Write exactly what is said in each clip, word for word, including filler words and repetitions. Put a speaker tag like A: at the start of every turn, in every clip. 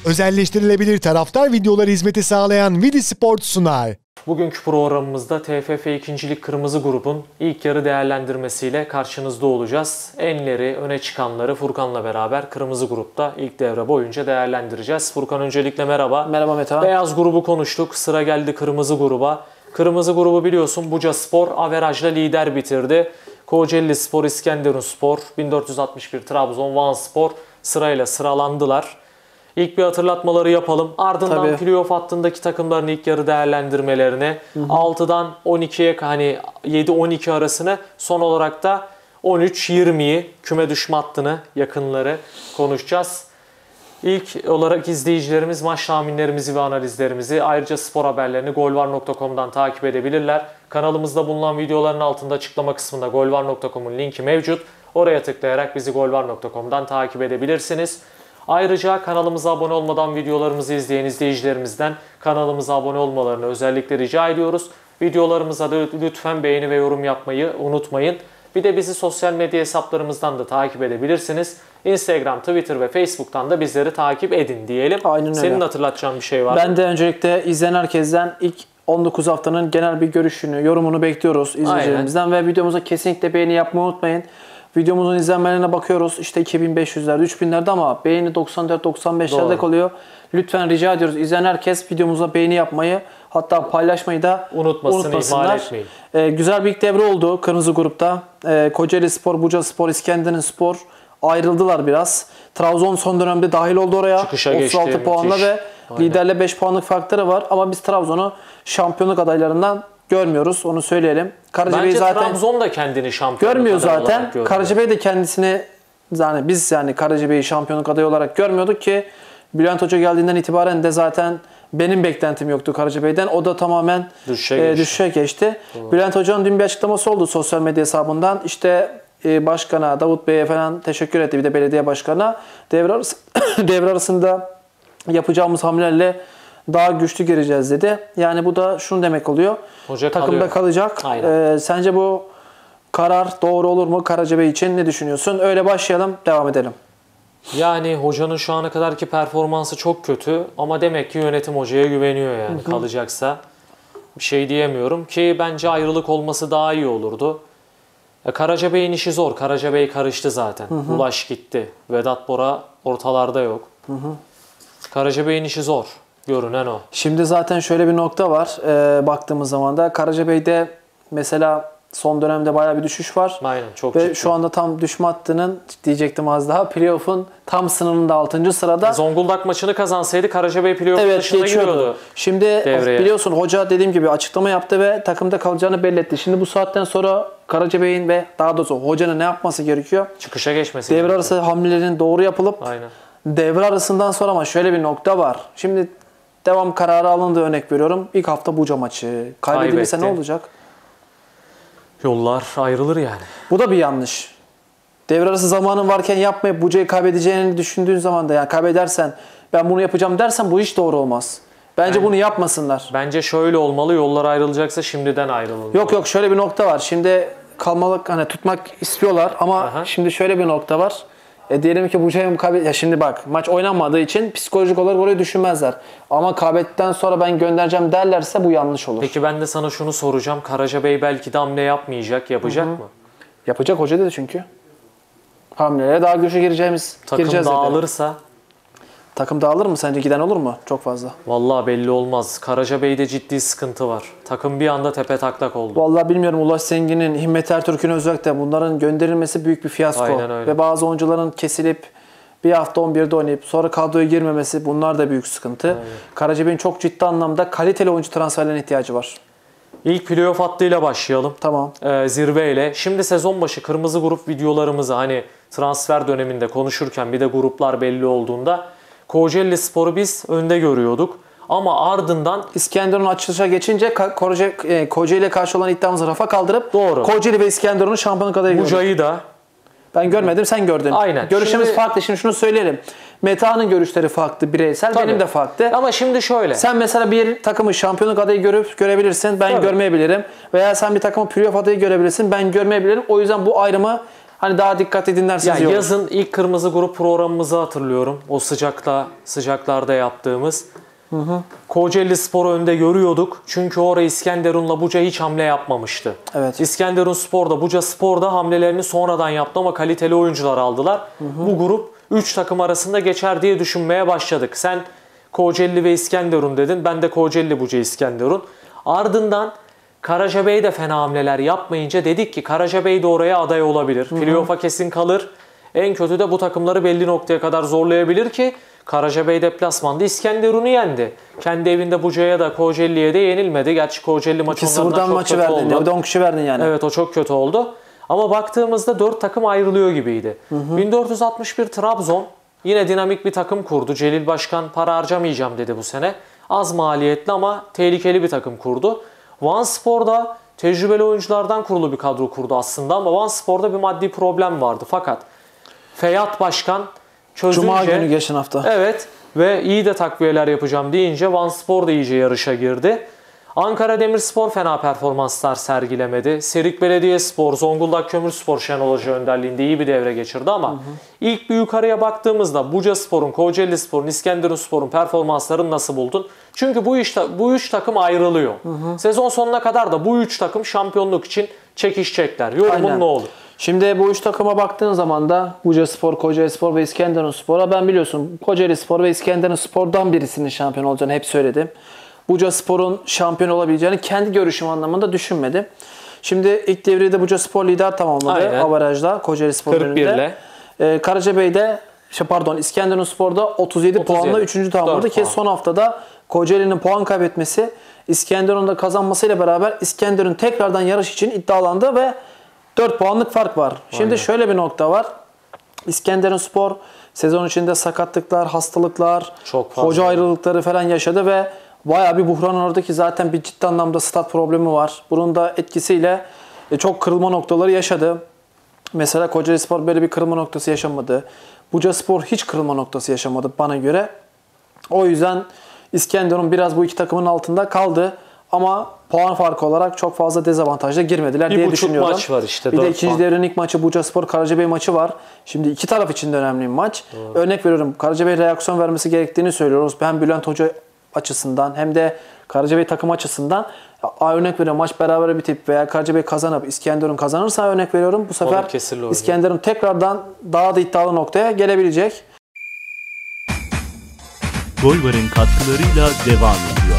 A: Özelleştirilebilir taraftar videoları hizmeti sağlayan Vidi Sport sunar.
B: Bugünkü programımızda T F F ikinci. Lig Kırmızı Grup'un ilk yarı değerlendirmesiyle karşınızda olacağız. Enleri, öne çıkanları Furkan'la beraber Kırmızı Grup'ta ilk devre boyunca değerlendireceğiz. Furkan öncelikle merhaba.
C: Merhaba Mete.
B: Beyaz grubu konuştuk. Sıra geldi Kırmızı Gruba. Kırmızı grubu biliyorsun Bucaspor averajla lider bitirdi. Kocaeli Spor, İskenderunspor, bin dört yüz altmış bir Trabzon, Vanspor sırayla sıralandılar. İlk bir hatırlatmaları yapalım. Ardından
C: Tabii.
B: playoff hattındaki takımların ilk yarı değerlendirmelerini, hı hı. altıdan on ikiye hani yedi on iki arasını, son olarak da on üç yirmiyi küme düşme hattını, yakınları konuşacağız. İlk olarak izleyicilerimiz maç tahminlerimizi ve analizlerimizi, ayrıca spor haberlerini golvar nokta com'dan takip edebilirler. Kanalımızda bulunan videoların altında açıklama kısmında golvar nokta com'un linki mevcut. Oraya tıklayarak bizi golvar nokta com'dan takip edebilirsiniz. Ayrıca kanalımıza abone olmadan videolarımızı izleyen izleyicilerimizden kanalımıza abone olmalarını özellikle rica ediyoruz. Videolarımıza da lütfen beğeni ve yorum yapmayı unutmayın. Bir de bizi sosyal medya hesaplarımızdan da takip edebilirsiniz. Instagram, Twitter ve Facebook'tan da bizleri takip edin diyelim.
C: Aynen öyle.
B: Senin hatırlatacağın bir şey var mı?
C: Ben de öncelikle izleyen herkesten ilk on dokuz haftanın genel bir görüşünü, yorumunu bekliyoruz izleyicilerimizden. Aynen. Ve videomuza kesinlikle beğeni yapmayı unutmayın. Videomuzun izlenmelerine bakıyoruz. İşte iki bin beş yüzlerde, üç binlerde ama beğeni doksan dört doksan beşlerde kalıyor. Lütfen rica ediyoruz. İzleyen herkes videomuza beğeni yapmayı, hatta paylaşmayı da
B: unutmasın,
C: unutmasınlar.
B: ihmal etmeyin.
C: Ee, güzel bir ilk devre oldu Kırmızı Grup'ta. Ee, Kocaeli Spor, Bucaspor, İskenderunspor ayrıldılar biraz. Trabzon son dönemde dahil oldu oraya.
B: Çıkışa
C: otuz altı
B: geçti,
C: puanla
B: müthiş.
C: ve
B: Aynen.
C: liderle beş puanlık farkları var. Ama biz Trabzon'u şampiyonluk adaylarından görmüyoruz. Onu söyleyelim.
B: Karacabey
C: Bence
B: zaten Trabzon da kendini şampiyonluk
C: görmüyor
B: adayı
C: zaten.
B: olarak görmüyor.
C: Karacabey de kendisini, yani biz yani Karacabey'i şampiyonluk adayı olarak görmüyorduk ki Bülent Hoca geldiğinden itibaren de zaten benim beklentim yoktu Karacabey'den. O da tamamen
B: düşüşe
C: e,
B: geçti.
C: düşüşe geçti.
B: Doğru.
C: Bülent Hoca'nın dün bir açıklaması oldu sosyal medya hesabından. İşte e, başkana, Davut Bey'e falan teşekkür etti, bir de belediye başkanına. Devre, arası, devre arasında yapacağımız hamlelerle daha güçlü gireceğiz dedi. Yani bu da şunu demek oluyor.
B: Hoca
C: takımda
B: kalıyor.
C: kalacak. Ee, sence bu karar doğru olur mu Karacabey için? Ne düşünüyorsun? Öyle başlayalım, devam edelim.
B: Yani hocanın şu ana kadarki performansı çok kötü ama demek ki yönetim hocaya güveniyor yani. Hı hı. Kalacaksa bir şey diyemiyorum ki bence ayrılık olması daha iyi olurdu. E, Karacabey'in işi zor. Karacabey karıştı zaten. Hı hı. Ulaş gitti. Vedat Bora ortalarda yok. Hı hı. Karacabey'in işi zor. Görünen o.
C: Şimdi zaten şöyle bir nokta var. Ee, baktığımız zaman da Karacabey'de mesela son dönemde bayağı bir düşüş var.
B: Aynen, çok
C: Ve
B: ciddi.
C: şu anda tam düşme hattının, diyecektim az daha, playoff'un tam sınırında altıncı sırada.
B: Zonguldak maçını kazansaydı Karacabey playoff
C: evet,
B: dışına
C: geçiyordu.
B: giriyordu.
C: Şimdi
B: devreye.
C: Biliyorsun hoca dediğim gibi açıklama yaptı ve takımda kalacağını belli etti. Şimdi bu saatten sonra Karacabey'in ve daha doğrusu hocanın ne yapması gerekiyor?
B: Çıkışa geçmesi
C: Devre
B: gerekiyor.
C: arası hamlelerin doğru yapılıp
B: Aynen.
C: devre arasından sonra ama şöyle bir nokta var. Şimdi devam kararı alındı, örnek veriyorum. İlk hafta Buca maçı. Kaybedilirse ne olacak?
B: Yollar ayrılır yani.
C: Bu da bir yanlış. Devre arası zamanın varken yapmayıp Buca'yı kaybedeceğini düşündüğün zaman da, yani kaybedersen ben bunu yapacağım dersen bu hiç doğru olmaz. Bence yani, bunu yapmasınlar.
B: Bence şöyle olmalı. Yollar ayrılacaksa şimdiden ayrılmalı.
C: Yok yok, şöyle bir nokta var. Şimdi kalmalık, hani tutmak istiyorlar ama aha, şimdi şöyle bir nokta var. E diyelim ki Buca'yı mukabele... Ya şimdi bak, maç oynanmadığı için psikolojik olarak orayı düşünmezler. Ama kaybettikten sonra ben göndereceğim derlerse bu yanlış olur.
B: Peki ben de sana şunu soracağım. Karacabey belki de hamle yapmayacak. Yapacak, hı hı, mı?
C: Yapacak, hoca dedi çünkü. Hamlelere daha güçlü gireceğimiz.
B: Takım dağılırsa?
C: Dedi. Takım dağılır mı sence? Giden olur mu? Çok fazla.
B: Vallahi belli olmaz. Karacabey'de ciddi sıkıntı var. Takım bir anda tepe taklak oldu.
C: Vallahi bilmiyorum. Ulaş Zengin'in, Himmet Ertürk'ün özellikle bunların gönderilmesi büyük bir fiyasko.
B: Aynen öyle.
C: Ve bazı oyuncuların kesilip bir hafta on birde oynayıp sonra kadroya girmemesi, bunlar da büyük sıkıntı. Aynen. Karacabey'in çok ciddi anlamda kaliteli oyuncu transferlerine ihtiyacı var.
B: İlk playoff hattıyla başlayalım.
C: Tamam.
B: Ee, zirveyle. Şimdi sezon başı Kırmızı Grup videolarımızı hani transfer döneminde konuşurken, bir de gruplar belli olduğunda Kocaeli Spor'u biz önde görüyorduk. Ama ardından
C: İskenderun açılışa geçince Kocaeli ile karşı olan iddiamızı rafa kaldırıp
B: doğru,
C: Kocaeli ve İskenderun'un şampiyonluk adayı gördük.
B: Buca'yı da
C: ben görmedim, sen gördün.
B: Aynen.
C: Görüşümüz
B: şimdi,
C: farklı. Şimdi şunu söyleyelim. Meta'nın görüşleri farklı, bireysel. Tabii. Benim de farklı.
B: Ama şimdi şöyle.
C: Sen mesela bir takımı şampiyonluk adayı görüp görebilirsin. Ben tabii görmeyebilirim. Veya sen bir takımı playoff adayı görebilirsin. Ben görmeyebilirim. O yüzden bu ayrımı Hani daha dikkat dinlerseniz
B: Ya
C: iyi olur.
B: yazın ilk kırmızı grup programımızı hatırlıyorum. O sıcakta sıcaklarda yaptığımız. Hı hı. Kocaeli Spor'u önde görüyorduk. Çünkü oraya İskenderun'la Buca hiç hamle yapmamıştı.
C: Evet.
B: İskenderun Spor'da, Buca Spor'da hamlelerini sonradan yaptı ama kaliteli oyuncular aldılar. Hı hı. Bu grup üç takım arasında geçer diye düşünmeye başladık. Sen Kocaeli ve İskenderun dedin. Ben de Kocaeli, Buca, İskenderun. Ardından Karacabey de fena hamleler yapmayınca dedik ki Karacabey de oraya aday olabilir. Playoff'a kesin kalır. En kötü de bu takımları belli noktaya kadar zorlayabilir ki Karacabey deplasmanda İskenderun'u yendi. Kendi evinde Buca'ya da Kocaeli'ye de yenilmedi. Gerçi Kocaeli maçı onlardan çok
C: maçı
B: kötü
C: verdin.
B: oldu.
C: Bir de on kişi verdin yani.
B: Evet, o çok kötü oldu. Ama baktığımızda dört takım ayrılıyor gibiydi. Hı hı. bin dört yüz altmış bir Trabzon yine dinamik bir takım kurdu. Celil Başkan para harcamayacağım dedi bu sene. Az maliyetli ama tehlikeli bir takım kurdu. Vanspor da tecrübeli oyunculardan kurulu bir kadro kurdu aslında ama Vanspor'da bir maddi problem vardı. Fakat Feyyat Başkan çözünce...
C: Cuma günü geçen hafta.
B: Evet ve iyi de takviyeler yapacağım deyince Vanspor da iyice yarışa girdi. Ankara Demirspor fena performanslar sergilemedi. Serik Belediyespor, Zonguldak Kömürspor Şenol Hoca önderliğinde iyi bir devre geçirdi ama hı hı. ilk bir yukarıya baktığımızda Bucaspor'un, Kocaelispor'un, İskenderunspor'un performanslarını nasıl buldun? Çünkü bu iş bu üç takım ayrılıyor. Hı hı. Sezon sonuna kadar da bu üç takım şampiyonluk için çekişecekler. Yorumun
C: Aynen.
B: ne olur?
C: Şimdi bu üç takıma baktığın zaman da Bucaspor, Kocaelispor ve İskenderunspor'a ben biliyorsun Kocaelispor ve İskenderunspor'dan birisinin şampiyon olacağını hep söyledim. Bucaspor'un şampiyon olabileceğini kendi görüşüm anlamında düşünmedim. Şimdi ilk devrede Bucaspor lider tamamladı avarajda Kocaelispor önünde. Ee, Karacabey'de şey pardon İskenderunspor'da otuz yedi puanla üçüncü tamamladı ki son haftada Kocaeli'nin puan kaybetmesi İskenderun'da kazanmasıyla beraber İskenderun tekrardan yarış için iddialandı ve dört puanlık fark var. Şimdi Aynen. şöyle bir nokta var. İskenderunspor sezon içinde sakatlıklar, hastalıklar, hoca ayrılıkları falan yaşadı ve bayağı bir buhran oradaki zaten bir ciddi anlamda stat problemi var. Bunun da etkisiyle çok kırılma noktaları yaşadı. Mesela Kocaelispor böyle bir kırılma noktası yaşamadı. Bucaspor hiç kırılma noktası yaşamadı bana göre. O yüzden İskenderun biraz bu iki takımın altında kaldı. Ama puan farkı olarak çok fazla dezavantajla girmediler
B: bir
C: diye düşünüyorum.
B: Bir buçuk maç var işte.
C: Bir de ikinci devrenin ilk maçı Bucaspor Karacabey maçı var. Şimdi iki taraf için de önemli bir maç. Doğru. Örnek veriyorum Karacabey reaksiyon vermesi gerektiğini söylüyoruz. Hem Bülent Hoca açısından hem de Karacabey takım açısından örnek veriyorum maç beraber bitip veya Karacabey kazanıp İskenderun kazanırsa örnek veriyorum bu sefer İskenderun tekrardan daha da iddialı noktaya gelebilecek.
D: Golvar'ın katkılarıyla devam ediyor.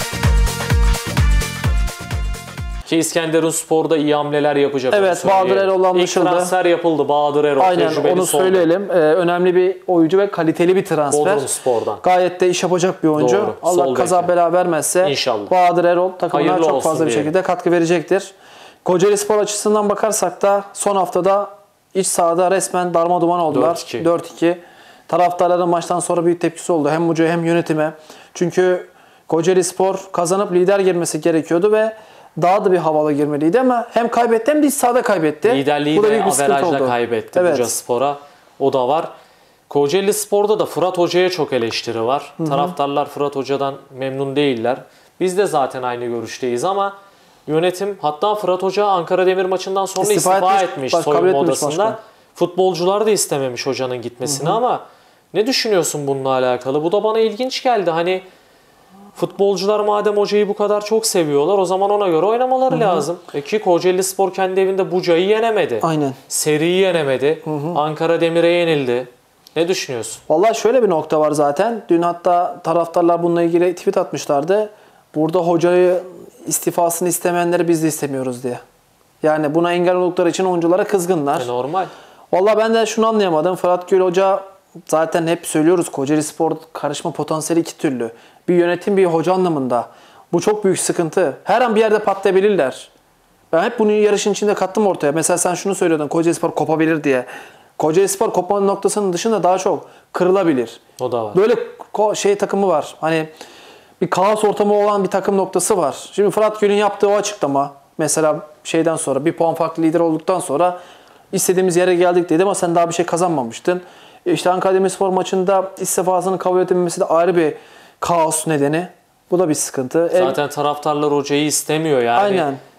B: Ki İskenderunspor'da iyi hamleler yapacak.
C: Evet, Bahadır Erol anlaşıldı.
B: İlk transfer yapıldı. Bahadır Erol.
C: Aynen onu söyleyelim. Ee, önemli bir oyuncu ve kaliteli bir transfer.
B: Bodrumspor'dan.
C: Gayet de iş yapacak bir oyuncu.
B: Doğru.
C: Allah Sol kaza bekle. bela vermezse
B: İnşallah.
C: Bahadır Erol takımına
B: Hayırlı
C: çok fazla bir
B: diye.
C: şekilde katkı verecektir. Kocaelispor açısından bakarsak da son haftada iç sahada resmen darma duman oldular. dört iki. Taraftarların maçtan sonra büyük tepkisi oldu. Hem hocaya hem yönetime. Çünkü Kocaelispor kazanıp lider girmesi gerekiyordu ve daha da bir havalı girmeliydi ama hem kaybetti hem de iç sahada kaybetti.
B: Liderliği de averajla kaybetti evet. Bucaspor'a. O da var. Kocaelispor'da da Fırat Hoca'ya çok eleştiri var. Hı hı. Taraftarlar Fırat Hoca'dan memnun değiller. Biz de zaten aynı görüşteyiz ama yönetim hatta Fırat Hoca Ankara Demir maçından sonra istifa, istifa etmiş, etmiş bak, soyunma odasında. Başkan. Futbolcular da istememiş hocanın gitmesini hı hı. ama ne düşünüyorsun bununla alakalı? Bu da bana ilginç geldi. Hani futbolcular madem hocayı bu kadar çok seviyorlar o zaman ona göre oynamaları hı hı. lazım. E ki Kocaelispor kendi evinde Buca'yı yenemedi.
C: Aynen.
B: Seri'yi yenemedi. Hı hı. Ankara Demir'e yenildi. Ne düşünüyorsun?
C: Vallahi şöyle bir nokta var zaten. Dün hatta taraftarlar bununla ilgili tweet atmışlardı. Burada hocayı istifasını istemeyenleri biz de istemiyoruz diye. Yani buna engel oldukları için oyunculara kızgınlar.
B: E normal.
C: Vallahi ben de şunu anlayamadım. Fırat Gül Hoca zaten hep söylüyoruz Kocaelispor karışma potansiyeli iki türlü. Bir yönetim bir hoca anlamında. Bu çok büyük sıkıntı. Her an bir yerde patlayabilirler. Ben hep bunu yarışın içinde kattım ortaya. Mesela sen şunu söylüyordun Kocaelispor kopabilir diye. Kocaelispor kopma noktasının dışında daha çok kırılabilir.
B: O da var.
C: Böyle şey takımı var. Hani bir kaos ortamı olan bir takım noktası var. Şimdi Fırat Gül'ün yaptığı o açıklama mesela şeyden sonra bir puan farklı lider olduktan sonra istediğimiz yere geldik dedi ama sen daha bir şey kazanmamıştın. İşte Ankara Demirspor maçında istifasının kabul edilmemesi de ayrı bir kaos nedeni. Bu da bir sıkıntı.
B: Zaten El... taraftarlar hocayı istemiyor yani.
C: Aynen.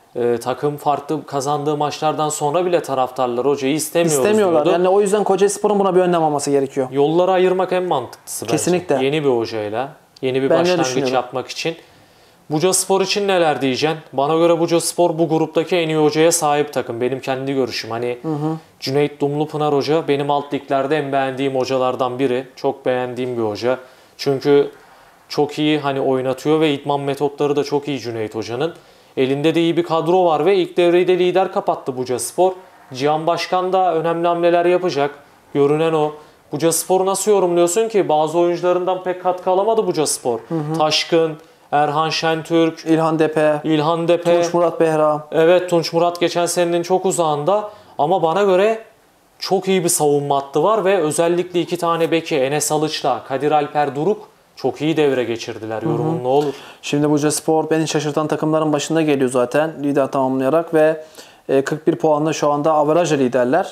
B: Ee, takım farklı kazandığı maçlardan sonra bile taraftarlar hocayı istemiyoruz
C: İstemiyorlar.
B: diyordu.
C: Yani o yüzden Kocaelispor'un buna bir önlem alması gerekiyor.
B: Yolları ayırmak en mantıklısı bence.
C: Kesinlikle.
B: Yeni bir hocayla, yeni bir
C: Ben de
B: başlangıç
C: düşünüyorum.
B: yapmak için. Bucaspor için neler diyeceksin? Bana göre Bucaspor bu gruptaki en iyi hocaya sahip takım. Benim kendi görüşüm. Hani hı hı. Cüneyt Dumlupınar Hoca benim alt liglerde en beğendiğim hocalardan biri. Çok beğendiğim bir hoca. Çünkü çok iyi hani oynatıyor ve idman metotları da çok iyi Cüneyt Hoca'nın. Elinde de iyi bir kadro var ve ilk devreyi de lider kapattı Bucaspor. Cihan Başkan da önemli hamleler yapacak. Görünen o. Bucaspor'u nasıl yorumluyorsun ki? Bazı oyuncularından pek katkı alamadı Bucaspor. Hı hı. Taşkın, Erhan Şentürk,
C: İlhan Depe,
B: İlhan Depe,
C: Tunç Murat Behra.
B: Evet, Tunç Murat geçen senenin çok uzağında ama bana göre çok iyi bir savunma hattı var ve özellikle iki tane beki Enes Alıç'la Kadir Alper Duruk çok iyi devre geçirdiler. Yorumun hı hı. ne olur?
C: Şimdi Bucaspor beni şaşırtan takımların başında geliyor zaten lider tamamlayarak ve kırk bir puanla şu anda averajla liderler.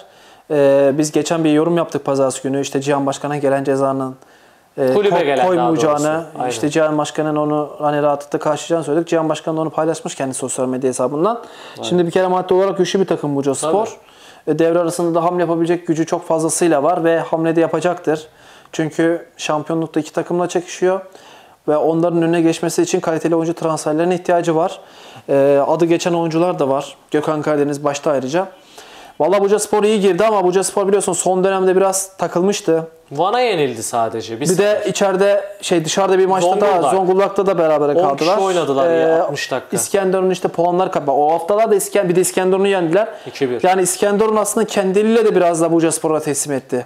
C: Biz geçen bir yorum yaptık pazartesi günü. İşte Cihan Başkan'a gelen cezanın
B: Kulübe gelen
C: koymayacağını, işte Cihan Başkan'ın onu hani rahatlıkla karşılayacağını söyledik. Cihan Başkan da onu paylaşmış kendi sosyal medya hesabından. Aynen. Şimdi bir kere maddi olarak güçlü bir takım Bucaspor. Devre arasında da hamle yapabilecek gücü çok fazlasıyla var ve hamle de yapacaktır. Çünkü şampiyonlukta iki takımla çekişiyor ve onların önüne geçmesi için kaliteli oyuncu transferlerine ihtiyacı var. Adı geçen oyuncular da var. Gökhan Karadeniz başta ayrıca. Vallahi Bucaspor iyi girdi ama Bucaspor biliyorsun son dönemde biraz takılmıştı.
B: Van'a yenildi sadece. Bir,
C: bir de içeride şey dışarıda bir maçta Zonguldak. da Zonguldak'ta da berabere kaldılar.
B: on kişi oynadılar ee, ya altmış dakika.
C: İskenderun işte puanlar kaybı. O haftalarda İskender, bir de İskenderun'u yendiler.
B: iki bir.
C: Yani İskenderun aslında kendiliğiyle de biraz da Bucaspor'a teslim etti.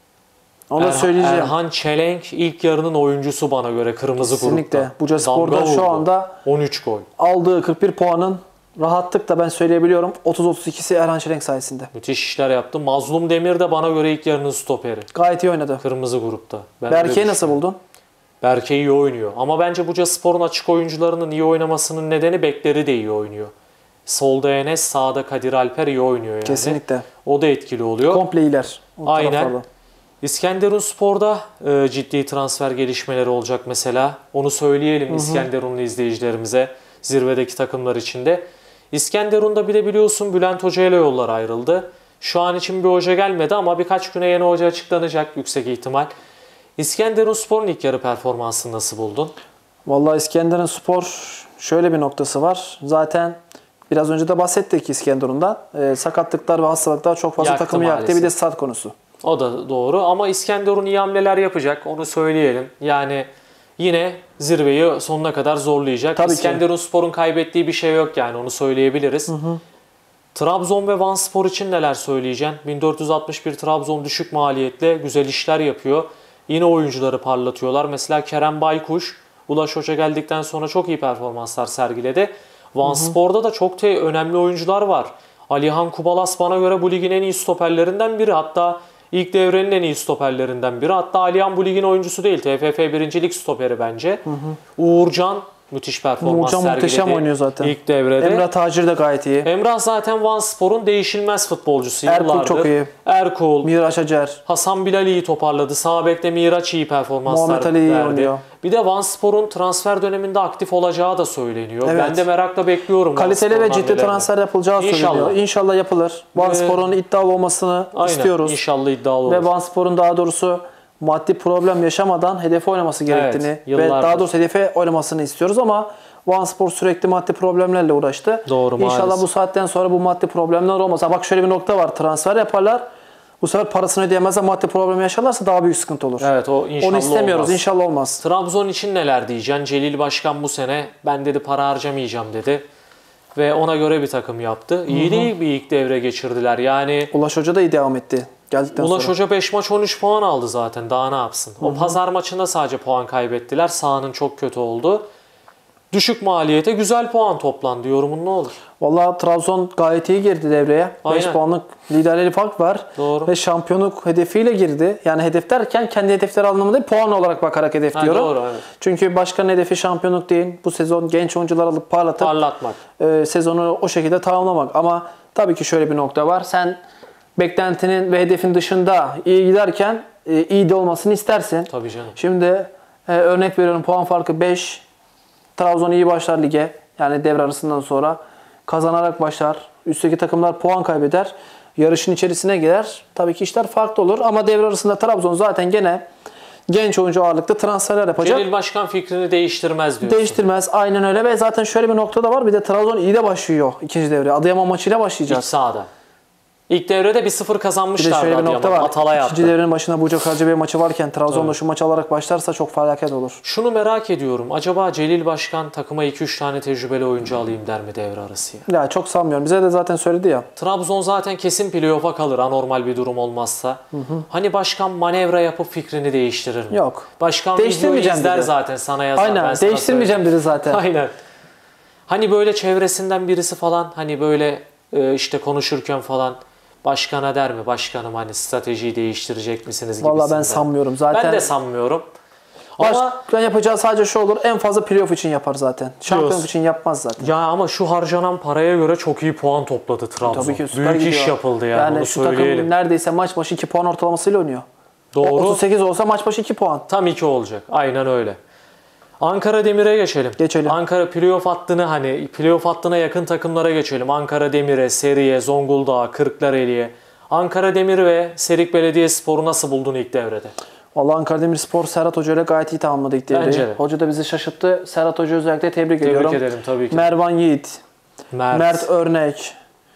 C: Onu da
B: Erhan,
C: söyleyeceğim.
B: Erhan Çelenk ilk yarının oyuncusu bana göre kırmızı
C: Kesinlikle.
B: grupta.
C: Bucaspor'da şu anda
B: on üç gol.
C: Aldığı kırk bir puanın rahatlıkla ben söyleyebiliyorum otuz otuz ikisi Erhan Çelenk sayesinde.
B: Müthiş işler yaptı. Mazlum Demir de bana göre ilk yarının stoperi.
C: Gayet iyi oynadı.
B: Kırmızı grupta. Ben
C: Berke'yi nasıl buldun?
B: Berke iyi oynuyor. Ama bence Bucaspor'un açık oyuncularının iyi oynamasının nedeni bekleri de iyi oynuyor. Solda Enes, sağda Kadir Alper iyi oynuyor yani.
C: Kesinlikle.
B: O da etkili oluyor.
C: Komple iyiler.
B: Aynen. Taraftarda. İskenderunspor'da e, ciddi transfer gelişmeleri olacak mesela. Onu söyleyelim hı hı. İskenderunlu izleyicilerimize, zirvedeki takımlar içinde. İskenderun'da bir de biliyorsun Bülent Hoca ile yollar ayrıldı. Şu an için bir hoca gelmedi ama birkaç güne yeni hoca açıklanacak yüksek ihtimal. İskenderunspor'un ilk yarı performansını nasıl buldun?
C: Vallahi İskenderunspor şöyle bir noktası var. Zaten biraz önce de bahsettik İskenderun'dan. Ee, sakatlıklar ve hastalıklar çok fazla yaktı takımı maalesef. yaktı. Bir de stat konusu.
B: O da doğru ama İskenderun iyi hamleler yapacak. Onu söyleyelim. Yani yine zirveyi sonuna kadar zorlayacak.
C: Tabii
B: İskenderunspor'un kaybettiği bir şey yok yani onu söyleyebiliriz. Hı hı. Trabzon ve Vanspor için neler söyleyeceksin? bin dört yüz altmış bir Trabzon düşük maliyetle güzel işler yapıyor. Yine oyuncuları parlatıyorlar. Mesela Kerem Baykuş, Ulaş Hoca geldikten sonra çok iyi performanslar sergiledi. Vanspor'da da çok te- önemli oyuncular var. Alihan Kubalas bana göre bu ligin en iyi stoperlerinden biri. Hatta ilk devrenin en iyi stoperlerinden biri. Hatta Alihan bu ligin oyuncusu değil. T F F birinci lig stoperi bence. Hı hı. Uğurcan müthiş performans
C: Uğurcan
B: sergiledi.
C: muhteşem oynuyor zaten.
B: İlk devrede.
C: Emrah Tacir de gayet iyi.
B: Emrah zaten Vanspor'un değişilmez futbolcusu.
C: Erkul
B: yıllardır.
C: çok iyi.
B: Erkul.
C: Miraç Acar.
B: Hasan Bilal iyi toparladı. Sağ bekte Miraç iyi performanslar
C: Muhammed Ali iyi oynuyor.
B: Bir de Vanspor'un transfer döneminde aktif olacağı da söyleniyor.
C: Evet.
B: Ben de merakla bekliyorum.
C: Kaliteli ve ciddi transfer yapılacağı
B: İnşallah.
C: söyleniyor. İnşallah yapılır. Vanspor'un ee, iddialı olmasını
B: aynen.
C: istiyoruz.
B: İnşallah iddialı olur.
C: Ve Vanspor'un daha doğrusu maddi problem yaşamadan hedefe oynaması gerektiğini
B: evet,
C: ve daha doğrusu hedefe oynamasını istiyoruz ama Vanspor sürekli maddi problemlerle uğraştı.
B: Doğru,
C: İnşallah
B: maalesef.
C: bu saatten sonra bu maddi problemler olmaz. Bak şöyle bir nokta var. Transfer yaparlar. Bu sefer parasını ödeyemezler, maddi problem yaşarlarsa daha büyük sıkıntı olur.
B: Evet, o inşallah
C: Onu istemiyoruz.
B: olmaz.
C: İnşallah olmaz.
B: Trabzon için neler diyeceksin? Celil Başkan bu sene ben dedi para harcamayacağım dedi. Ve ona göre bir takım yaptı. İyi değil bir ilk devre geçirdiler. Yani
C: Ulaş Hoca da iyi devam etti. Geldikten
B: Ulaş
C: sonra.
B: Hoca beş maç on üç puan aldı zaten. Daha ne yapsın? O Hı-hı. pazar maçında sadece puan kaybettiler. Sahanın çok kötü oldu. Düşük maliyete güzel puan toplandı. Yorumun ne olur?
C: Vallahi Trabzon gayet iyi girdi devreye. beş puanlık liderleri fark var.
B: Doğru.
C: Ve şampiyonluk hedefiyle girdi. Yani hedef derken kendi hedefleri anlamında değil, puan olarak bakarak hedef
B: ha,
C: diyorum.
B: Doğru, evet.
C: Çünkü başkanın hedefi şampiyonluk değil. Bu sezon genç oyuncular alıp parlatıp
B: parlatmak.
C: E, sezonu o şekilde tamamlamak. Ama tabii ki şöyle bir nokta var. Sen beklentinin ve hedefin dışında iyi giderken e, iyi de olmasını istersin.
B: Tabii canım.
C: Şimdi e, örnek veriyorum puan farkı beş. Trabzon iyi başlar lige. Yani devre arasından sonra. kazanarak başlar. Üstteki takımlar puan kaybeder. Yarışın içerisine girer. Tabii ki işler farklı olur ama devre arasında Trabzon zaten gene genç oyuncu ağırlıklı transferler yapacak.
B: Celil Başkan fikrini değiştirmez diyorsun.
C: Değiştirmez. Aynen öyle ve zaten şöyle bir nokta da var. Bir de Trabzon iyi de başlıyor ikinci devre. Adıyaman maçıyla başlayacak.
B: İç sahada. İlk devrede bir sıfır
C: Bir de
B: kazanmışlardı
C: şöyle bir nokta
B: Adıyaman.
C: var.
B: Atalay
C: İkinci
B: attı.
C: devrenin başında Buca Karacabey maçı varken Trabzon'da şu maçı alarak başlarsa çok felaket olur.
B: Şunu merak ediyorum. Acaba Celil Başkan takıma iki üç tane tecrübeli oyuncu alayım der mi devre arası ya?
C: Ya çok sanmıyorum. Bize de zaten söyledi ya.
B: Trabzon zaten kesin playoff'a kalır anormal bir durum olmazsa. Hı hı. Hani başkan manevra yapıp fikrini değiştirir mi?
C: Yok.
B: Başkan videoyu
C: Değiştirmeyeceğim
B: izler
C: dedi.
B: zaten sana yazar.
C: Aynen.
B: Ben sana
C: Değiştirmeyeceğim dedi zaten.
B: Aynen. Hani böyle çevresinden birisi falan hani böyle e, işte konuşurken falan başkana der mi? Başkanım hani stratejiyi değiştirecek misiniz gibisinden.
C: Vallahi ben sanmıyorum. Zaten
B: Ben de sanmıyorum. Ama
C: başkan yapacağı sadece şu olur. En fazla playoff için yapar zaten. Şampiyonluk için yapmaz zaten.
B: ya ama şu harcanan paraya göre çok iyi puan topladı Trabzon.
C: Tabii ki süper
B: Büyük
C: gidiyor.
B: iş yapıldı yani,
C: Yani
B: onu
C: şu
B: söyleyelim.
C: takım neredeyse maç başı iki puan ortalamasıyla oynuyor.
B: Doğru.
C: otuz sekiz olsa maç başı iki puan.
B: Tam iki olacak. Aynen öyle. Ankara Demir'e geçelim.
C: Geçelim.
B: Ankara playoff hattını hani playoff hattına yakın takımlara geçelim. Ankara Demir'e, Seri'ye, Zonguldak'a, Kırklareli'ye. Ankara Demir ve Serik Belediyespor'u nasıl buldun ilk devrede?
C: Vallahi Ankara Demirspor Serhat Hoca ile gayet iyi tamamladı ilk devreyi.
B: Bence de.
C: Hoca da bizi şaşırttı. Serhat Hoca özellikle tebrik,
B: Tebrik
C: ediyorum.
B: ederim tabii ki.
C: Mervan Yiğit,
B: Mert,
C: Mert Örnek,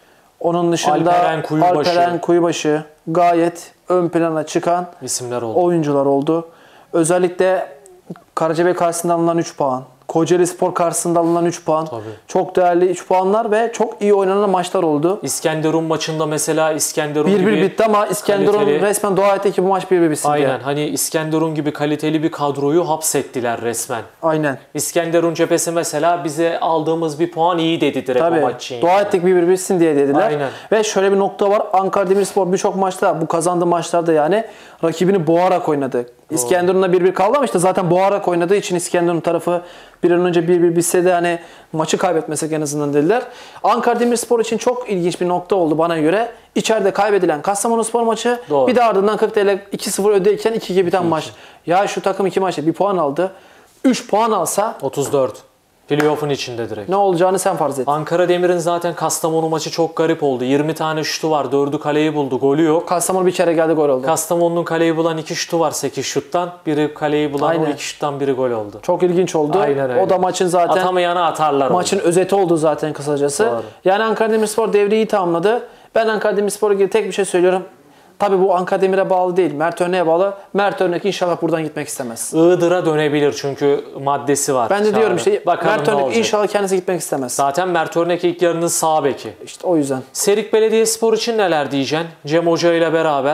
C: onun dışında
B: Alperen Kuyubaşı.
C: Alperen Kuyubaşı gayet ön plana çıkan
B: isimler oldu.
C: oyuncular oldu. Özellikle Karacabey karşısında alınan üç puan. Kocaeli Spor karşısında alınan üç puan.
B: Tabii.
C: Çok değerli üç puanlar ve çok iyi oynanan maçlar oldu.
B: İskenderun maçında mesela İskenderun
C: bir bir
B: gibi
C: bitti ama İskenderun
B: kaliteli-
C: resmen dua etti ki bu maç bir bir bitsin diye.
B: aynen hani İskenderun gibi kaliteli bir kadroyu hapsettiler resmen.
C: Aynen.
B: İskenderun cephesi mesela bize aldığımız bir puan iyi dedi direkt
C: Tabii.
B: o maç için.
C: Dua
B: yani.
C: ettik bir bir bitsin diye dediler.
B: Aynen.
C: Ve şöyle bir nokta var. Ankara Demirspor birçok maçta bu kazandığı maçlarda yani rakibini boğarak oynadı. İskenderun'la bir bir kaldı ama işte zaten boğarak oynadığı için İskenderun tarafı bir an önce bir bir bitse de hani maçı kaybetmesek en azından dediler. Ankara Demirspor için çok ilginç bir nokta oldu bana göre. İçeride kaybedilen Kastamonuspor maçı,
B: Doğru.
C: bir de ardından kırk T L iki sıfır ödeyken iki iki biten maç. Ya şu takım iki maçta bir puan aldı. üç puan alsa
B: otuz dört. Playoff'un içinde direkt.
C: ne olacağını sen farz et.
B: Ankara Demir'in zaten Kastamonu maçı çok garip oldu. yirmi tane şutu var. dördü kaleyi buldu. Golü yok.
C: Kastamonu bir kere geldi, gol oldu.
B: Kastamonu'nun kaleyi bulan iki şutu var sekiz şuttan. Biri kaleyi bulan
C: Aynen.
B: on iki şuttan biri gol oldu.
C: Çok ilginç oldu.
B: Aynen öyle.
C: O da maçın zaten
B: Atamayana atarlar
C: maçın
B: oldu.
C: özeti oldu zaten kısacası.
B: Doğru.
C: Yani Ankara Demirspor devreyi tamamladı. Ben Ankara Demirspor'a ilgili tek bir şey söylüyorum. Tabii bu Ankara Demir'e bağlı değil. Mert Örnek'e bağlı. Mert Örnek inşallah buradan gitmek istemez.
B: Iğdır'a dönebilir çünkü maddesi var.
C: Ben de diyorum işte
B: Bakalım
C: Mert
B: ne
C: Örnek
B: olacak.
C: inşallah kendisi gitmek istemez.
B: Zaten Mert Örnek ilk yarının sağ beki.
C: İşte o yüzden.
B: Serik Belediyespor için neler diyeceksin? Cem Hoca ile beraber.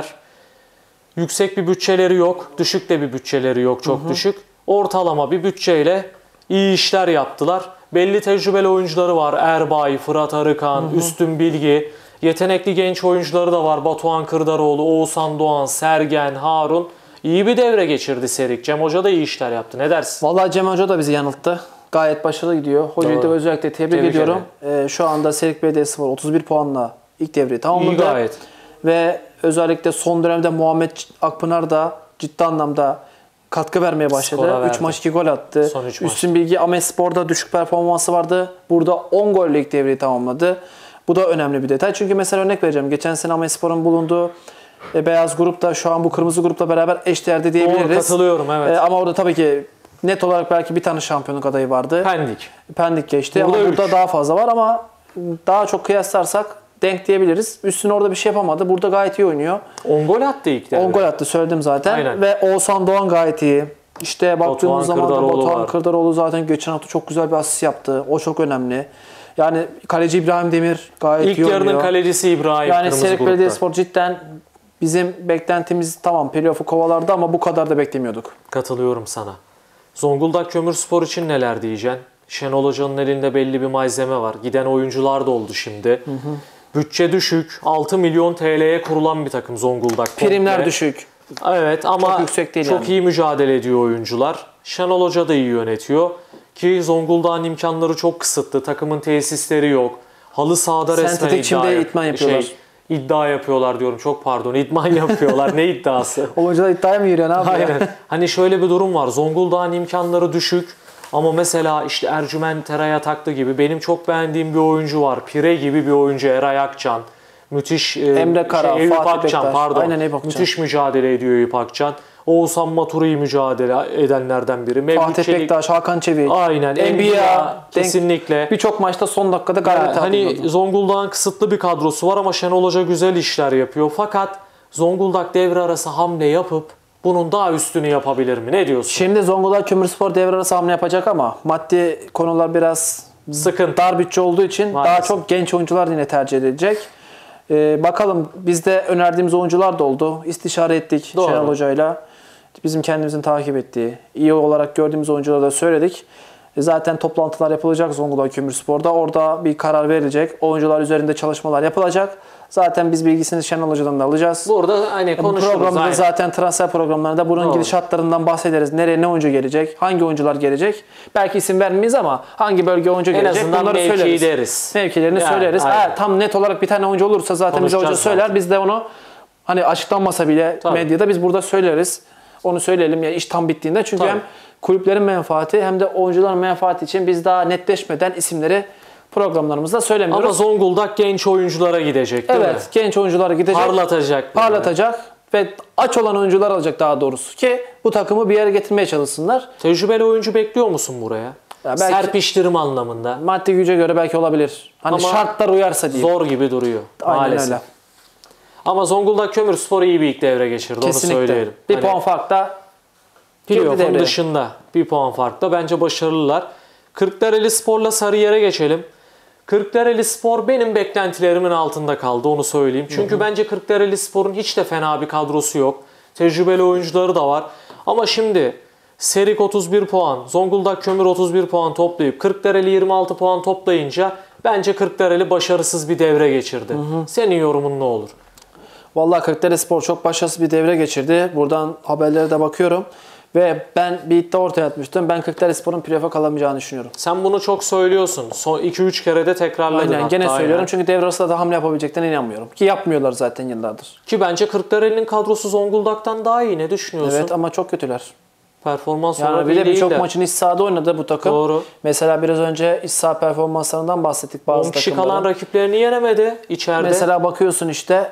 B: Yüksek bir bütçeleri yok. Düşük de bir bütçeleri yok. Çok hı hı. düşük. Ortalama bir bütçeyle iyi işler yaptılar. Belli tecrübeli oyuncuları var. Erbay, Fırat Arıkan, hı hı. Üstün Bilgi. Yetenekli genç oyuncuları da var. Batuhan Kırdaroğlu, Oğuzhan Doğan, Sergen, Harun. İyi bir devre geçirdi Serik. Cem Hoca da iyi işler yaptı. Ne dersin?
C: Vallahi Cem Hoca da bizi yanılttı. Gayet başarılı gidiyor. Hocayı da özellikle tebrik,
B: Tebrik
C: ediyorum. Ee, şu anda Serik Belediyespor otuz bir puanla ilk devreyi tamamladı.
B: İyi gayet.
C: Ve özellikle son dönemde Muhammed Akpınar da ciddi anlamda katkı vermeye başladı. üç maç iki gol attı.
B: Son üç maç.
C: Üstün Bilgi Amespor'da düşük performansı vardı. Burada on golle ilk devreyi tamamladı. Bu da önemli bir detay. Çünkü mesela örnek vereceğim. Geçen sene Amespor'un bulunduğu e, beyaz grupta şu an bu kırmızı grupla beraber eşdeğerde diyebiliriz.
B: Doğru, katılıyorum evet.
C: E, ama orada tabii ki net olarak belki bir tane şampiyonluk adayı vardı.
B: Pendik.
C: Pendik geçti.
B: Burada
C: ama
B: üç.
C: burada daha fazla var ama daha çok kıyaslarsak denk diyebiliriz. Üstüne orada bir şey yapamadı. Burada gayet iyi oynuyor.
B: on gol attı ilk devre.
C: on gol attı söyledim zaten.
B: Aynen.
C: Ve Oğuzhan Doğan gayet iyi. İşte baktığımız
B: Batuhan
C: zaman da
B: Kırdaroğlu
C: Batuhan
B: var.
C: Kırdaroğlu zaten geçen hafta çok güzel bir asist yaptı. O çok önemli. Yani kaleci İbrahim Demir gayet
B: İlk
C: iyi oynuyor.
B: yarının kalecisi İbrahim.
C: Yani
B: Kırmızı
C: Serik
B: grupta.
C: Belediyespor cidden bizim beklentimiz tamam playoff'u kovalardı ama bu kadar da beklemiyorduk.
B: Katılıyorum sana. Zonguldak Kömürspor için neler diyeceksin? Şenol Hoca'nın elinde belli bir malzeme var. Giden oyuncular da oldu şimdi. Hı hı. Bütçe düşük. altı milyon T L'ye kurulan bir takım Zonguldak.
C: Primler
B: komple.
C: düşük.
B: Evet ama
C: Çok yüksek değil
B: çok
C: yani.
B: iyi mücadele ediyor oyuncular. Şenol Hoca da iyi yönetiyor. Ki Zonguldak'ın imkanları çok kısıtlı. Takımın tesisleri yok. Halı sahada resmen
C: Sentetik
B: iddia,
C: çimde
B: yap-
C: idman yapıyorlar.
B: Şey, iddia yapıyorlar diyorum. Çok pardon. İdman yapıyorlar. Ne iddiası?
C: Oyuncular iddiaya mı giriyor ne yapıyor?
B: Aynen. Hani şöyle bir durum var. Zonguldak'ın imkanları düşük. Ama mesela işte Ercüment Eray Ataklı gibi benim çok beğendiğim bir oyuncu var. Pire gibi bir oyuncu Eray Akcan. Müthiş
C: Emre Kara,
B: şey, Eyüp
C: Fatih
B: Akcan
C: Bektaş.
B: pardon.
C: Aynen Eyüp Akcan.
B: Müthiş mücadele ediyor Eyüp Akcan. Oğuzhan Maturu iyi mücadele edenlerden biri. Mevlüt
C: Fatih
B: Çelik,
C: Bektaş, Hakan Çevik.
B: aynen.
C: Enbiya,
B: kesinlikle.
C: Birçok maçta son dakikada gayret
B: Yani hani
C: yapıyordu.
B: Zonguldak'ın kısıtlı bir kadrosu var ama Şenol Hoca güzel işler yapıyor. Fakat Zonguldak devre arası hamle yapıp bunun daha üstünü yapabilir mi? Ne diyorsun?
C: Şimdi Zonguldak Kömürspor devre arası hamle yapacak ama maddi konular biraz
B: Sıkıntı.
C: dar bütçe olduğu için
B: Maalesef.
C: daha çok genç oyuncular yine tercih edilecek. Ee, bakalım bizde önerdiğimiz oyuncular da oldu. İstişare ettik
B: Doğru.
C: Şenol Hoca'yla. Bizim kendimizin takip ettiği, iyi olarak gördüğümüz oyuncuları da söyledik. E zaten toplantılar yapılacak Zonguldak Kömürspor'da. Orada bir karar verilecek. Oyuncular üzerinde çalışmalar yapılacak. Zaten biz bilgisini Şenol Hoca'dan da alacağız.
B: Burada hani
C: Bu
B: konuşuruz.
C: programda
B: aynen.
C: zaten transfer programlarında bunun
B: Doğru.
C: gidişatlarından bahsederiz. Nereye ne oyuncu gelecek, hangi oyuncular gelecek. Belki isim vermeyiz ama hangi bölge oyuncu
B: En
C: gelecek
B: azından
C: bunları
B: mevkiyi
C: söyleriz.
B: deriz.
C: Mevkilerini
B: Yani,
C: söyleriz.
B: aynen.
C: Eğer tam net olarak bir tane oyuncu olursa zaten bize hoca
B: Konuşacağız
C: söyler.
B: zaten.
C: Biz de onu hani açıklanmasa bile
B: Tabii.
C: medyada biz burada söyleriz. Onu söyleyelim yani iş tam bittiğinde. Çünkü
B: Tabii.
C: hem kulüplerin menfaati hem de oyuncuların menfaati için biz daha netleşmeden isimleri programlarımızda söylemiyoruz.
B: Ama Zonguldak genç oyunculara gidecek değil mi?
C: Evet, genç oyunculara gidecek.
B: Parlatacak. böyle.
C: Parlatacak ve aç olan oyuncular alacak daha doğrusu ki bu takımı bir yere getirmeye çalışsınlar.
B: Tecrübeli oyuncu bekliyor musun buraya?
C: Ya belki-
B: Serpiştirme anlamında.
C: Maddi güce göre belki olabilir. Hani
B: Ama
C: şartlar uyarsa diyeyim.
B: Zor gibi duruyor.
C: Aynen
B: maalesef.
C: öyle.
B: Ama Zonguldak Kömürspor iyi bir ilk devre geçirdi. Onu
C: Kesinlikle.
B: söyleyelim.
C: Bir
B: Hani
C: puan farkla girdi
B: playoff'un
C: devreye.
B: dışında bir puan farkla. Bence başarılılar. Kırklareli Spor'la Sarıyer'e geçelim. Kırklareli Spor benim beklentilerimin altında kaldı, onu söyleyeyim. Çünkü hı hı. bence Kırklareli Spor'un hiç de fena bir kadrosu yok. Tecrübeli oyuncuları da var. Ama şimdi Serik otuz bir puan, Zonguldak Kömür otuz bir puan toplayıp Kırklareli yirmi altı puan toplayınca bence Kırklareli başarısız bir devre geçirdi. Hı hı. Senin yorumun ne olur?
C: Vallahi Kırklareli Spor çok başarısız bir devre geçirdi. Buradan haberlere de bakıyorum. Ve ben bir iddia ortaya atmıştım. Ben Kırklareli Spor'un playoff'a kalamayacağını düşünüyorum.
B: Sen bunu çok söylüyorsun. Son iki üç kere de tekrarladın.
C: Aynen gene
B: hatta
C: söylüyorum
B: yani.
C: çünkü devre arasında da hamle yapabileceklerine inanmıyorum. Ki yapmıyorlar zaten yıllardır.
B: Ki bence Kırklareli'nin kadrosu Zonguldak'tan daha iyi. Ne düşünüyorsun?
C: Evet ama çok kötüler.
B: Performans
C: Yani
B: olarak
C: bir
B: iyi
C: de
B: değil
C: birçok
B: de.
C: maçın iç sahada oynadı bu takım.
B: Doğru.
C: Mesela biraz önce iç saha performanslarından bahsettik bazı
B: on kişi
C: takımların.
B: kalan rakiplerini yenemedi içeride.
C: Mesela bakıyorsun işte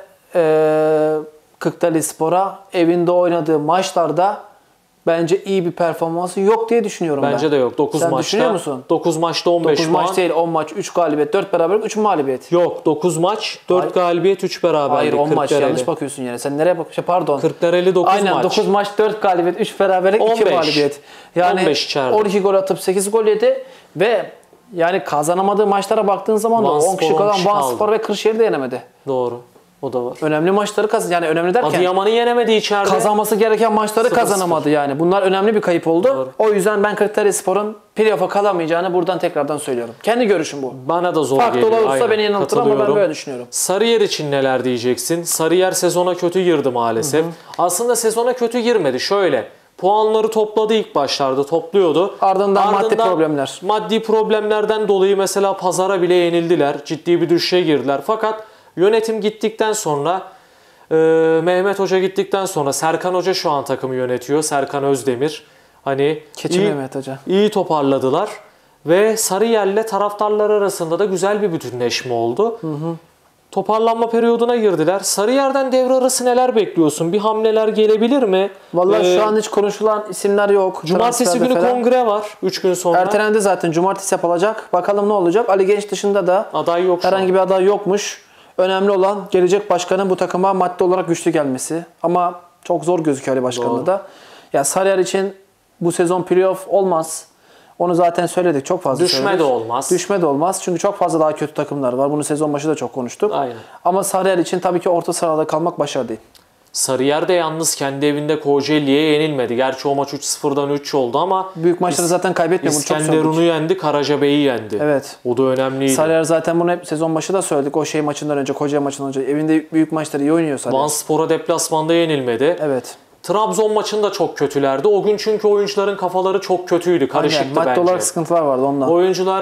C: ee, Kırklareli Spor'a evinde oynadığı maçlarda bence iyi bir performansı yok diye düşünüyorum ben.
B: Bence de yok. dokuz
C: Sen
B: maçta.
C: düşünüyor musun?
B: dokuz maçta on beş
C: dokuz
B: puan.
C: maç değil on maç, üç galibiyet, dört beraberlik, üç mağlubiyet.
B: Yok dokuz maç, dört
C: Hayır.
B: galibiyet, üç beraberlik.
C: Hayır on maç
B: Kırklareli.
C: yanlış bakıyorsun yani. Sen nereye bakıyorsun? Pardon.
B: Kırklareli dokuz
C: Aynen
B: maç.
C: dokuz maç, dört galibiyet, üç beraberlik, iki
B: on beş.
C: mağlubiyet. Yani
B: on beş içeride.
C: on iki gol atıp sekiz gol yedi ve yani kazanamadığı maçlara baktığın zaman da
B: Vanspor
C: on kişi
B: on
C: kalan
B: kişi
C: Vanspor
B: kaldı.
C: ve Kırşehir'i de yenemedi.
B: Doğru. O da var.
C: Önemli maçları kazan yani önemli derken
B: Adıyaman'ı yenemedi içeride.
C: kazanması gereken maçları
B: sıfır
C: kazanamadı yani. Bunlar önemli bir kayıp oldu.
B: Doğru.
C: O yüzden ben Kırklareli Spor'un playoff'a kalamayacağını buradan tekrardan söylüyorum. Kendi görüşüm bu.
B: Bana da zor
C: Farklı
B: geliyor.
C: olursa
B: Aynen.
C: beni yanıltır ama ben
B: Katılıyorum.
C: böyle düşünüyorum.
B: Sarıyer için neler diyeceksin? Sarıyer sezona kötü girdi maalesef. Hı hı. Aslında sezona kötü girmedi. Şöyle puanları topladı ilk başlarda, topluyordu.
C: Ardından, maddi problemler.
B: Maddi problemlerden dolayı mesela pazara bile yenildiler. Ciddi bir düşüşe girdiler. Fakat yönetim gittikten sonra, e, Mehmet Hoca gittikten sonra Serkan Hoca şu an takımı yönetiyor. Serkan Özdemir. Hani
C: Keçi
B: iyi,
C: Mehmet Hoca.
B: iyi toparladılar. Ve Sarıyer'le taraftarlar arasında da güzel bir bütünleşme oldu. Hı hı. Toparlanma periyoduna girdiler. Sarıyer'den devre arası neler bekliyorsun? Bir hamleler gelebilir mi?
C: Vallahi
B: Ee,
C: şu an hiç konuşulan isimler yok.
B: Cumartesi günü
C: falan.
B: kongre var. üç gün sonra.
C: Ertelendi zaten. Cumartesi yapılacak. Bakalım ne olacak. Ali Genç dışında da
B: Aday yok şu
C: herhangi
B: an.
C: bir aday yokmuş. Önemli olan gelecek başkanın bu takıma maddi olarak güçlü gelmesi. Ama çok zor gözüküyor Ali Başkan'da da. Ya Sarıyer için bu sezon playoff olmaz. Onu zaten söyledik. Çok fazla
B: Düşme
C: söyledik.
B: de olmaz.
C: Düşme de olmaz. Çünkü çok fazla daha kötü takımlar var. Bunu sezon başı da çok konuştuk.
B: Aynen.
C: Ama Sarıyer için tabii ki orta sırada kalmak başarı değil.
B: Sarıyer de yalnız kendi evinde Kocaeli'ye yenilmedi. Gerçi o maç üç sıfırdan üç oldu ama
C: Büyük maçları zaten kaybetmiyor. Bunu çok
B: İskenderun'u
C: söyledik.
B: yendi, Karacabey'i yendi.
C: Evet.
B: O da önemliydi.
C: Sarıyer zaten bunu hep sezon başı da söyledik. O şey maçından önce, Kocaeli maçından önce. Evinde büyük maçları iyi oynuyor Sarıyer.
B: Vanspor'a deplasmanda yenilmedi.
C: Evet.
B: Trabzon maçında çok kötülerdi. O gün çünkü oyuncuların kafaları çok kötüydü. Karışıktı
C: Aynen. Maddi
B: bence.
C: olarak sıkıntılar vardı ondan.
B: Oyuncular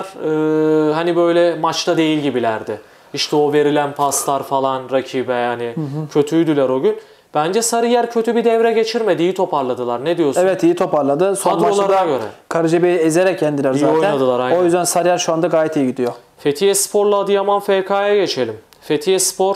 B: e, hani böyle maçta değil gibilerdi. İşte o verilen paslar falan rakibe yani hı hı. kötüydüler o gün. Bence Sarıyer kötü bir devre geçirmedi. İyi toparladılar. Ne diyorsun?
C: Evet, iyi toparladı. Son maçta da
B: göre.
C: Karacabey'i ezerek yendiler
B: İyi
C: zaten.
B: oynadılar, aynen.
C: O yüzden Sarıyer şu anda gayet iyi gidiyor.
B: Fethiye Spor'la Adıyaman F K'ya geçelim. Fethiye Spor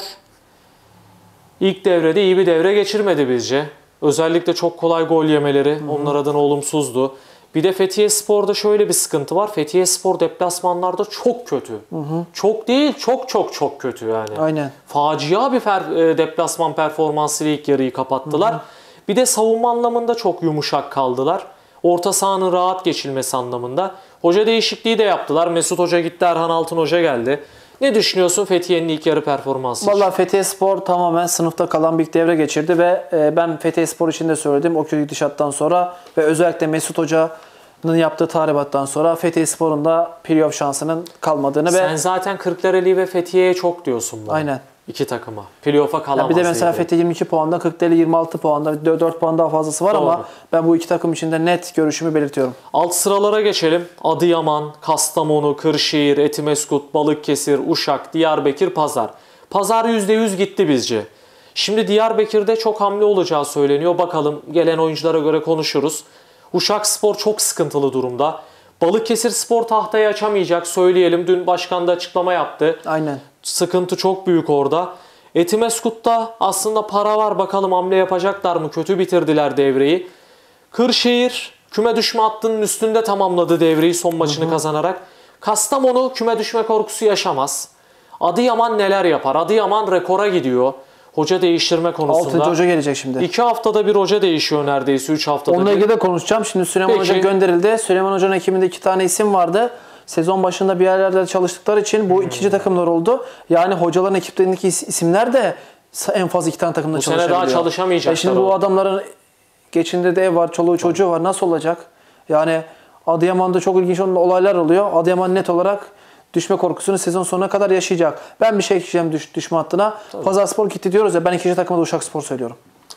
B: ilk devrede iyi bir devre geçirmedi bizce. Özellikle çok kolay gol yemeleri Hı-hı. onlar adına olumsuzdu. Bir de Fethiye Spor'da şöyle bir sıkıntı var. Fethiye Spor deplasmanlarda çok kötü. Hı-hı. Çok değil, çok çok çok kötü yani.
C: Aynen.
B: Facia bir fer- e, deplasman performansıyla ilk yarıyı kapattılar. Hı-hı. Bir de savunma anlamında çok yumuşak kaldılar. Orta sahanın rahat geçilmesi anlamında. Hoca değişikliği de yaptılar. Mesut Hoca gitti, Erhan Altın Hoca geldi. Ne düşünüyorsun Fethiye'nin ilk yarı performansı?
C: Valla Fethiye Spor tamamen sınıfta kalan bir devre geçirdi ve ben Fethiye Spor için de söyledim o kötü gidişattan sonra ve özellikle Mesut Hoca'nın yaptığı tahribattan sonra Fethiye Spor'un da playoff şansının kalmadığını
B: Sen
C: ve
B: zaten Kırklareli ve Fethiye'ye çok diyorsun bana.
C: Aynen.
B: İki takıma. Playoff'a kalamaz.
C: Bir de mesela
B: diye.
C: Fethiye yirmi iki puanda, Kırklareli yirmi altı puanda, dört puan daha fazlası var. Doğru. Ama ben bu iki takım için de net görüşümü belirtiyorum.
B: Alt sıralara geçelim. Adıyaman, Kastamonu, Kırşehir, Etimeskut, Balıkesir, Uşak, Diyarbakır, Pazar. Pazar yüzde yüz gitti bizce. Şimdi Diyarbakır'da çok hamle olacağı söyleniyor. Bakalım gelen oyunculara göre konuşuruz. Uşak Spor çok sıkıntılı durumda. Balıkesir Spor tahtayı açamayacak söyleyelim. Dün başkan da açıklama yaptı.
C: Aynen.
B: Sıkıntı çok büyük orada. Etimeskut'ta aslında para var. Bakalım hamle yapacaklar mı? Kötü bitirdiler devreyi. Kırşehir küme düşme hattının üstünde tamamladı devreyi son maçını hı hı. kazanarak. Kastamonu küme düşme korkusu yaşamaz. Adıyaman neler yapar? Adıyaman rekora gidiyor. Hoca değiştirme konusunda.
C: altıncı hoca gelecek şimdi.
B: iki haftada bir hoca değişiyor neredeyse. üç haftada
C: Onunla
B: bir.
C: ilgili de konuşacağım. Şimdi Süleyman
B: Peki.
C: Hoca gönderildi. Süleyman Hoca'nın ekibinde iki tane isim vardı. Sezon başında bir yerlerde çalıştıkları için bu hmm. ikinci takımlar oldu. Yani hocaların ekiplerindeki isimler de en fazla iki tane takımda
B: bu
C: çalışabiliyor.
B: Bu sene daha çalışamayacaklar.
C: E şimdi bu adamların geçinde de ev var, çoluğu çocuğu var. Nasıl olacak? Yani Adıyaman'da çok ilginç olaylar oluyor. Adıyaman net olarak düşme korkusunu sezon sonuna kadar yaşayacak. Ben bir şey ekleyeceğim düş, düşme hattına. Pazarspor gitti diyoruz ya, ben ikinci takıma da Uşakspor söylüyorum.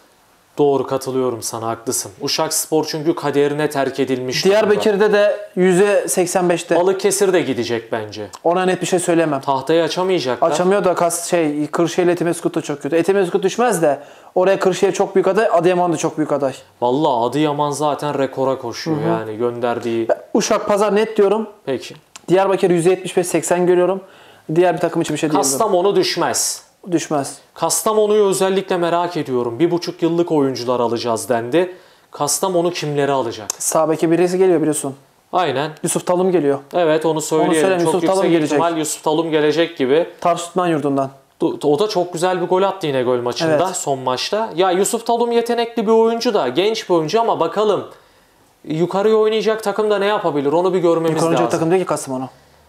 B: Doğru, katılıyorum sana, haklısın. Uşakspor çünkü kaderine terk edilmiş.
C: Diyarbakır'da da yüzde seksen beşte.
B: Balıkesir de gidecek bence.
C: Ona net bir şey söyleyemem.
B: Tahtayı açamayacaklar.
C: Açamıyor da kas şey Kırşehir ile Etimeskut da çok kötü. Etimeskut düşmez de oraya Kırşehir çok büyük aday, Adıyaman da çok büyük aday.
B: Vallahi Adıyaman zaten rekora koşuyor. Hı hı. Yani gönderdiği.
C: Ben Uşak Pazar net diyorum.
B: Peki.
C: Diyarbakır yüzde yetmiş beş seksen görüyorum. Diğer bir takım için bir şey diyemiyorum.
B: Kastamonu düşmez.
C: Düşmez.
B: Kastamonu'yu özellikle merak ediyorum. Bir buçuk yıllık oyuncular alacağız dendi. Kastamonu kimleri alacak?
C: Sağ beki birisi geliyor biliyorsun.
B: Aynen.
C: Yusuf Talum geliyor.
B: Evet, onu söyleyelim. Onu söyleyeyim,
C: çok
B: Yusuf
C: yüksek
B: Talum
C: ihtimal
B: gelecek. Yusuf Talum gelecek gibi.
C: Tarsus'tan yurdundan.
B: O da çok güzel bir gol attı yine gol maçında, evet. Son maçta. Ya Yusuf Talum yetenekli bir oyuncu da, genç bir oyuncu ama bakalım yukarıya oynayacak takımda ne yapabilir? Onu bir görmemiz
C: Yukarı
B: lazım.
C: Yukarı takım değil ki Kastamonu.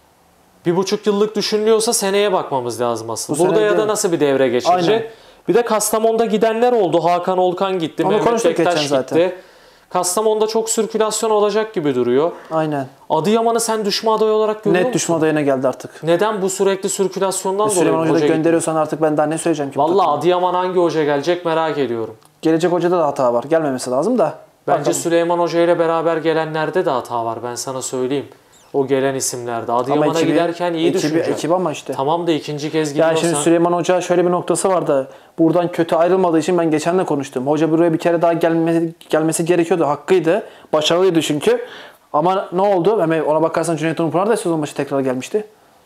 B: Bir buçuk yıllık düşünülüyorsa seneye bakmamız lazım aslında.
C: Bu
B: Burada ya da nasıl bir devre geçirecek? Aynen. Bir de Kastamonu'da gidenler oldu. Hakan Olkan gitti,
C: onu
B: Mehmet Bektaş gitti.
C: Zaten.
B: Kastamonu'da çok sirkülasyon olacak gibi duruyor.
C: Aynen.
B: Adıyaman'ı sen düşme adayı olarak görüyor
C: Net
B: musun?
C: düşme adayına geldi artık.
B: Neden bu sürekli sirkülasyondan dolayı?
C: Süleyman Hoca da gönderiyorsan artık ben daha ne söyleyeceğim ki?
B: Valla Adıyaman hangi hoca gelecek merak ediyorum.
C: Gelecek hocada da hata var. Gelmemesi lazım da.
B: Bence
C: bakalım.
B: Süleyman Hoca ile beraber gelenlerde de hata var. Ben sana söyleyeyim. O gelen isimlerde. Adıyaman'a ekibi, giderken iyi
C: ekibi,
B: düşünecek.
C: Ekip ama işte.
B: Tamam da ikinci kez gidiyorsan.
C: Yani şimdi Süleyman Hoca şöyle bir noktası vardı. Buradan kötü ayrılmadığı için ben geçen de konuştum. Hoca buraya bir kere daha gelmesi, gelmesi gerekiyordu. Hakkıydı. Başarılıydı çünkü. Ama ne oldu? Hemen ona bakarsan Cüneyt Onurpınar da sezon başı tekrar gelmişti.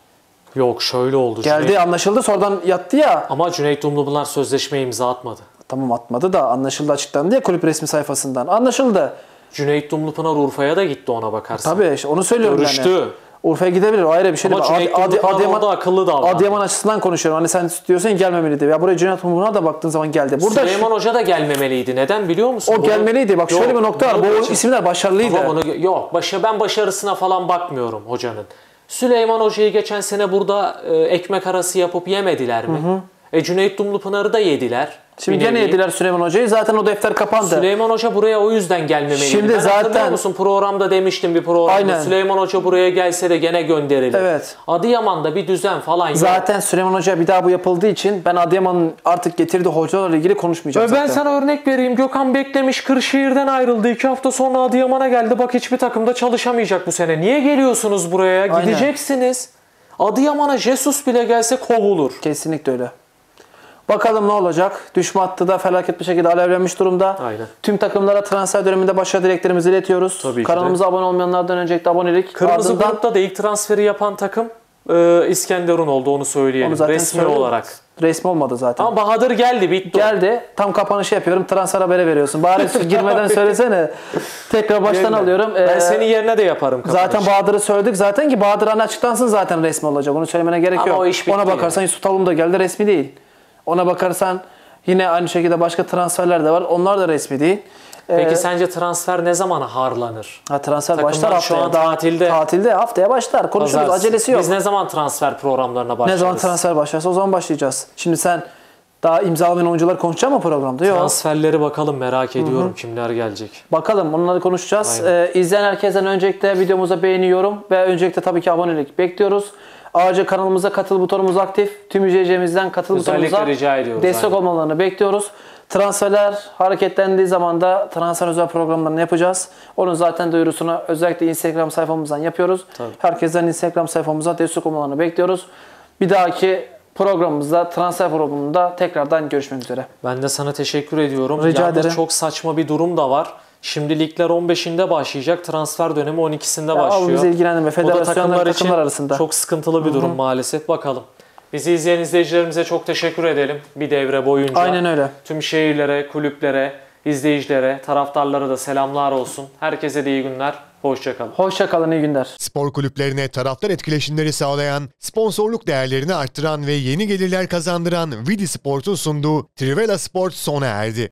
B: Yok, şöyle oldu.
C: Geldi,
B: Cüneyt...
C: anlaşıldı, sonradan yattı ya.
B: Ama Cüneyt Umlupınar sözleşmeye imza atmadı.
C: Tamam, atmadı da anlaşıldı, açıklandı ya kulüp resmi sayfasından. Anlaşıldı.
B: Cüneyt Umlupınar Urfa'ya da gitti ona bakarsan.
C: Tabii işte onu söylüyorum.
B: Görüştü.
C: Yani. Urfa'ya gidebilir, o ayrı bir şey.
B: Ama Cüneyt Umlupınar orada akıllı davrandı.
C: Adıyaman açısından konuşuyorum. Hani sen diyorsan gelmemeliydi. Ya buraya Cüneyt Umlupınar'a da baktığın zaman geldi. Burada
B: Süleyman
C: şu...
B: Hoca da gelmemeliydi. Neden biliyor musun?
C: O bunu... gelmeliydi. Bak yok, şöyle bir nokta var. Bu için... isimler başarılıydı.
B: Ama bunu... Yok, başa... ben başarısına falan bakmıyorum hocanın. Süleyman Hoca'yı geçen sene burada e, ekmek arası yapıp yemediler mi? Hı hı. E Cüneyt Dumlupınar'ı da yediler.
C: Şimdi gene yediler Süleyman Hoca'yı. Zaten o defter kapandı.
B: Süleyman Hoca buraya o yüzden gelmemeliydi.
C: Şimdi
B: ben
C: zaten
B: hatırlıyor musun? Programda demiştim bir programda. Aynen. Süleyman Hoca buraya gelse de gene gönderilir.
C: Evet.
B: Adıyaman'da bir düzen falan yok.
C: Zaten Süleyman Hoca bir daha bu yapıldığı için ben Adıyaman'ın artık getirdiği hocalarla ilgili konuşmayacağım
B: ben
C: zaten.
B: sana örnek vereyim. Gökhan Beklemiş Kırşehir'den ayrıldı. iki hafta sonra Adıyaman'a geldi. Bak hiçbir takımda çalışamayacak bu sene. Niye geliyorsunuz buraya? Gideceksiniz. Adıyaman'a Jesus bile gelse kovulur.
C: Kesinlikle öyle. Bakalım ne olacak? Düşme hattı da felaket bir şekilde alevlenmiş durumda.
B: Aynen.
C: Tüm takımlara transfer döneminde başarı dileklerimizi iletiyoruz.
B: Tabii ki
C: Kanalımıza
B: de.
C: abone olmayanlardan öncelikle abonelik.
B: Kırmızı
C: Ardından
B: grupta da ilk transferi yapan takım e, İskenderun oldu, onu söyleyelim.
C: onu zaten
B: Resmi
C: söyledim.
B: olarak.
C: Resmi olmadı zaten.
B: Ama Bahadır geldi, bitti. o.
C: Geldi. Tam kapanışı yapıyorum. Transfer haberi veriyorsun. Bari girmeden söylesene. Tekrar baştan
B: Gelme.
C: alıyorum.
B: Ben
C: Ee,
B: senin yerine de yaparım kapanışı.
C: Zaten Bahadır'ı söyledik zaten ki Bahadır hani açıklansın zaten resmi olacak. Onu söylemene gerek
B: Ama
C: yok.
B: o iş bitti
C: Ona bakarsan
B: yani.
C: Yusuf Talum da geldi, resmi değil. Ona bakarsan yine aynı şekilde başka transferler de var. Onlar da resmi değil.
B: Peki
C: Ee,
B: sence transfer ne zaman harlanır?
C: ha, transfer
B: Takımlar
C: başlar
B: şu
C: haftaya.
B: an tatilde.
C: Tatilde haftaya başlar. Konuşuruz.
B: Pazartesi.
C: Acelesi yok.
B: Biz ne zaman transfer programlarına başlarız?
C: Ne zaman transfer başlarsa o zaman başlayacağız. Şimdi sen daha imzalanan oyuncular konuşacak mı programda? Yok.
B: Transferleri bakalım, merak ediyorum kimler gelecek.
C: Bakalım onları konuşacağız.
B: Aynen.
C: Ee, izleyen herkesten öncelikle videomuza beğeni, yorum ve öncelikle tabii ki abonelik bekliyoruz. Ayrıca kanalımıza katıl butonumuz aktif. Tüm izleyicilerimizden katıl
B: Özellikle
C: butonumuza
B: rica ediyoruz,
C: destek
B: aynen.
C: olmalarını bekliyoruz. Transferler hareketlendiği zaman da transfer özel programlarını yapacağız. Onun zaten duyurusunu özellikle Instagram sayfamızdan yapıyoruz.
B: Tabii.
C: Herkesten Instagram sayfamıza destek olmalarını bekliyoruz. Bir dahaki programımızda, transfer programında tekrardan görüşmek üzere.
B: Ben de sana teşekkür ediyorum.
C: Rica
B: Yalnız
C: ederim.
B: çok saçma bir durum da var. Şimdi ligler on beşinde başlayacak. Transfer dönemi on ikisinde
C: Ya, o
B: başlıyor.
C: bizi ilgilendirmiyor.
B: O da
C: Federasyonlar,
B: takımlar için
C: takımlar arasında.
B: çok sıkıntılı bir durum maalesef. Bakalım. Bizi izleyen izleyicilerimize çok teşekkür edelim. Bir devre boyunca.
C: Aynen öyle.
B: Tüm şehirlere, kulüplere, izleyicilere, taraftarlara da selamlar olsun. Herkese de iyi günler. Hoşça kalın.
C: Hoşça kalın, iyi günler.
A: Spor kulüplerine taraftar etkileşimleri sağlayan, sponsorluk değerlerini arttıran ve yeni gelirler kazandıran Vidi Sport'un sunduğu Trivela Sport sona erdi.